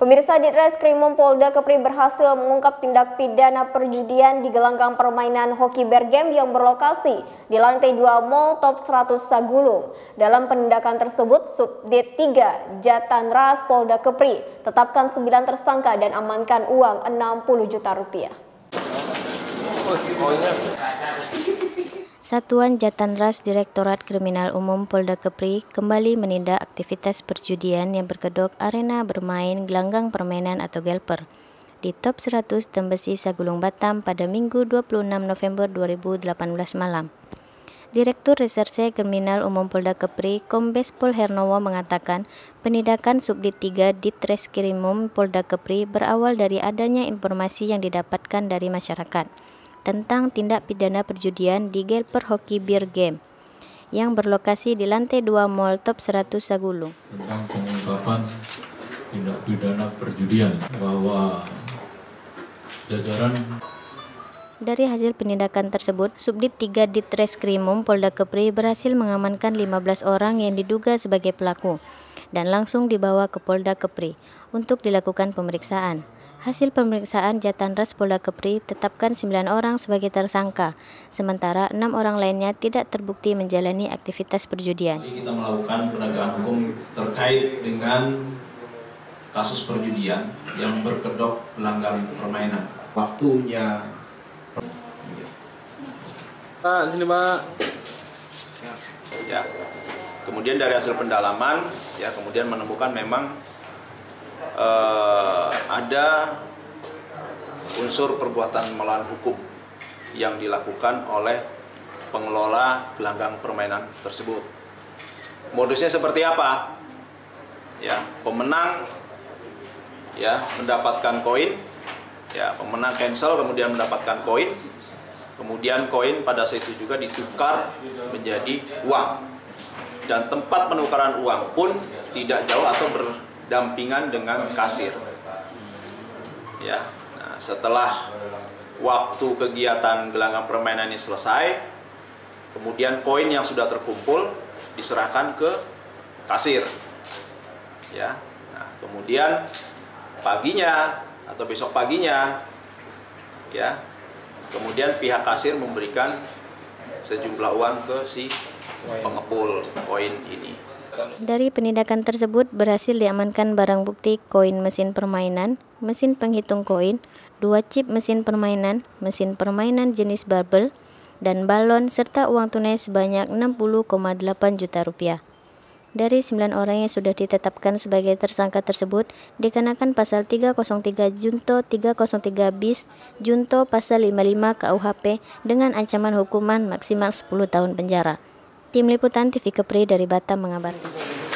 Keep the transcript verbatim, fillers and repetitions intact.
Pemirsa, Ditreskrimum Polda Kepri berhasil mengungkap tindak pidana perjudian di gelanggang permainan hoki bergame yang berlokasi di lantai dua Mall Top seratus Sagulung. Dalam penindakan tersebut, Subdit tiga Jatanras Polda Kepri tetapkan sembilan tersangka dan amankan uang enam puluh juta rupiah. Satuan Jatanras Direktorat Kriminal Umum Polda Kepri kembali menindak aktivitas perjudian yang berkedok arena bermain gelanggang permainan atau gelper di Top seratus Tembesi Sagulung Batam pada Minggu dua puluh enam November dua ribu delapan belas malam. Direktur Reserse Kriminal Umum Polda Kepri, Kombes Pol Hernowo mengatakan penindakan Subdit tiga Ditreskrimum Polda Kepri berawal dari adanya informasi yang didapatkan dari masyarakat tentang tindak pidana perjudian di gelper hoki beer game yang berlokasi di lantai dua Mall Top seratus Sagulung. Tentang pengungkapan tindak pidana perjudian bahwa jajaran Dari hasil penindakan tersebut, Subdit tiga Ditreskrimum Polda Kepri berhasil mengamankan lima belas orang yang diduga sebagai pelaku dan langsung dibawa ke Polda Kepri untuk dilakukan pemeriksaan. Hasil pemeriksaan Jatanras Polda Kepri tetapkan sembilan orang sebagai tersangka, sementara enam orang lainnya tidak terbukti menjalani aktivitas perjudian. Kita melakukan penegakan hukum terkait dengan kasus perjudian yang berkedok gelanggang permainan. Waktunya. Pak, sini Pak. Ya. Kemudian dari hasil pendalaman, ya kemudian menemukan memang Uh, ada unsur perbuatan melawan hukum yang dilakukan oleh pengelola gelanggang permainan tersebut. Modusnya seperti apa? Ya, pemenang ya mendapatkan koin, ya pemenang cancel kemudian mendapatkan koin, kemudian koin pada saat itu juga ditukar menjadi uang, dan tempat penukaran uang pun tidak jauh atau ber dampingan dengan kasir. Ya, nah, setelah waktu kegiatan gelanggang permainan ini selesai, kemudian koin yang sudah terkumpul diserahkan ke kasir. Ya, nah, kemudian paginya atau besok paginya, ya, kemudian pihak kasir memberikan sejumlah uang ke si pengepul koin ini. Dari penindakan tersebut berhasil diamankan barang bukti koin mesin permainan, mesin penghitung koin, dua chip mesin permainan, mesin permainan jenis barbel, dan balon serta uang tunai sebanyak enam puluh koma delapan juta rupiah. Dari sembilan orang yang sudah ditetapkan sebagai tersangka tersebut dikenakan pasal tiga nol tiga Junto tiga nol tiga bis Junto pasal lima puluh lima K U H P dengan ancaman hukuman maksimal sepuluh tahun penjara. Tim Liputan T V Kepri dari Batam mengabarkan.